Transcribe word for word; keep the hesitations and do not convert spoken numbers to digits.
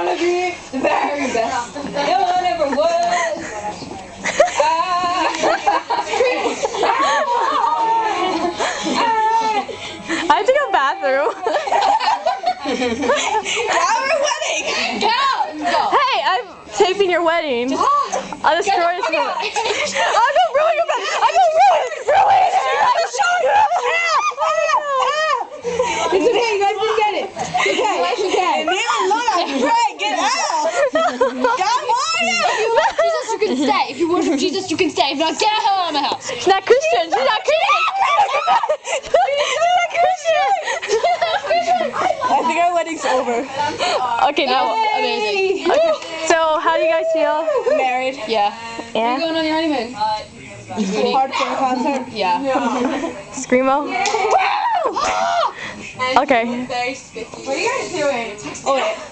gonna be the very best. No one ever was. I have to go bathroom. Our wedding! Go! Go! Hey, I'm taping your wedding. I'll destroy this moment. I'll go ruin your wedding! I'll go ruin it! Ruin it! I'll show you! It's okay, you guys can get it. Okay, yes you can. And then look, I'm trying to get out. God, why are you? Jesus, you can stay. If you worship Jesus, you can stay. If not, get the hell out of my house. She's not Christian! She's not Christian! She's not Christian! I think our wedding's over. Okay, now. Amazing. Okay, so how do you guys feel? Married. Yeah. Yeah? Going on your honeymoon? Hardcore concert. Yeah. Screamo? Okay. What are you guys doing? Oh, wait.